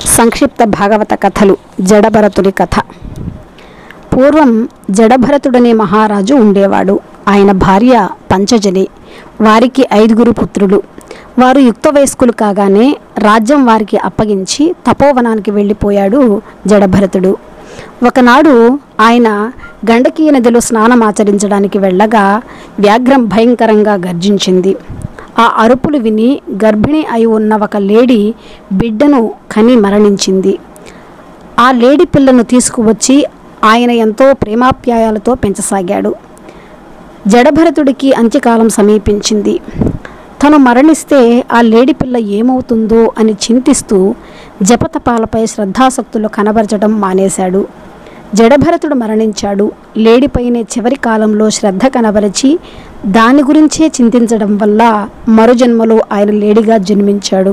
సంక్షిప్త భాగవత కథలు. జడభరతుడి కథ. పూర్వం జడభరతుడనే మహారాజు ఉండేవాడు. ఆయన భార్య పంచజని. వారికి 5 పుత్రులు. వారు యుక్త వయస్కులు కాగానే రాజ్యం వారికి అప్పగించి తపోవనానికి వెళ్ళిపోయాడు జడభరతుడు. ఒకనాడు ఆయన గండకీ నదిలో స్నానమాచరించడానికి వెళ్ళగా వ్యాఘ్రం భయంకరంగా గర్జించింది. ఆ అరుపులు విని గర్భిణి అయి ఉన్న ఒక లేడీ బిడ్డను కని మరణించింది. ఆ లేడీ పిల్లను తీసుకువచ్చి ఆయన ఎంతో ప్రేమాప్యాయాలతో పెంచసాగాడు. జడభరతుడికి అంత్యకాలం సమీపించింది. తను మరణిస్తే ఆ లేడీ పిల్ల ఏమవుతుందో అని చింతిస్తూ జపతపాలపై శ్రద్ధాసక్తులు కనబరచడం మానేశాడు. జడభరతుడు మరణించాడు. లేడిపైనే చివరి కాలంలో శ్రద్ధ కనబరిచి దాని గురించే చింతించడం వల్ల మరుజన్మలో ఆయన లేడిగా జన్మించాడు.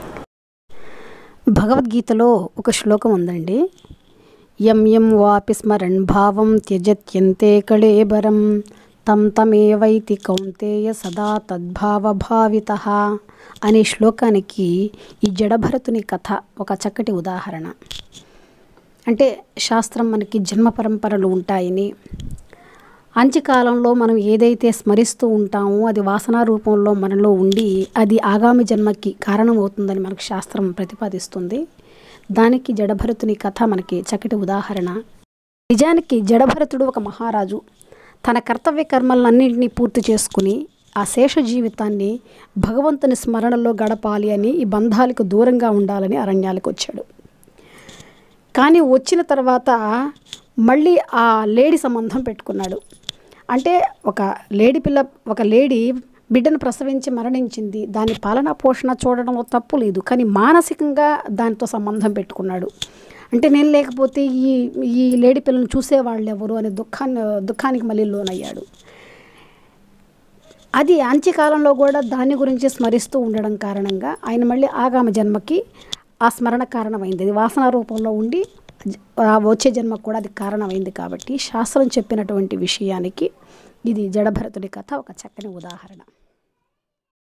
భగవద్గీతలో ఒక శ్లోకం ఉందండి. యం యం వాపి స్మరణ్ భావం త్యజత్యంతే కళేబరం తం తమేవైతి కౌంతేయ సదా తద్భావభావితః అనే శ్లోకానికి ఈ జడభరతుని కథ ఒక చక్కటి ఉదాహరణ. అంటే శాస్త్రం మనకి జన్మ పరంపరలు ఉంటాయని, అంత్యకాలంలో మనం ఏదైతే స్మరిస్తూ ఉంటామో అది వాసనా రూపంలో మనలో ఉండి అది ఆగామి జన్మకి కారణమవుతుందని మనకు శాస్త్రం ప్రతిపాదిస్తుంది. దానికి జడభరతుని కథ మనకి చక్కటి ఉదాహరణ. నిజానికి జడభరతుడు ఒక మహారాజు. తన కర్తవ్య కర్మలన్నింటినీ పూర్తి చేసుకుని ఆ శేష జీవితాన్ని భగవంతుని స్మరణలో గడపాలి అని, ఈ బంధాలకు దూరంగా ఉండాలని అరణ్యాలకు వచ్చాడు. కానీ వచ్చిన తర్వాత మళ్ళీ ఆ లేడీ సంబంధం పెట్టుకున్నాడు. అంటే ఒక లేడీ బిడ్డను ప్రసవించి మరణించింది. దాని పాలనా పోషణ చూడడంలో తప్పు లేదు, కానీ మానసికంగా దానితో సంబంధం పెట్టుకున్నాడు. అంటే నేను లేకపోతే ఈ లేడీ పిల్లను చూసేవాళ్ళు ఎవరు అనే దుఃఖానికి మళ్ళీ లోనయ్యాడు. అది అంత్యకాలంలో కూడా దాని గురించి స్మరిస్తూ ఉండడం కారణంగా ఆయన మళ్ళీ ఆగామ జన్మకి ఆ స్మరణ కారణమైంది. అది వాసన రూపంలో ఉండి వచ్చే జన్మకు కూడా అది కారణమైంది. కాబట్టి శాస్త్రం చెప్పినటువంటి విషయానికి ఇది జడభరతుడి కథ ఒక చక్కని ఉదాహరణ.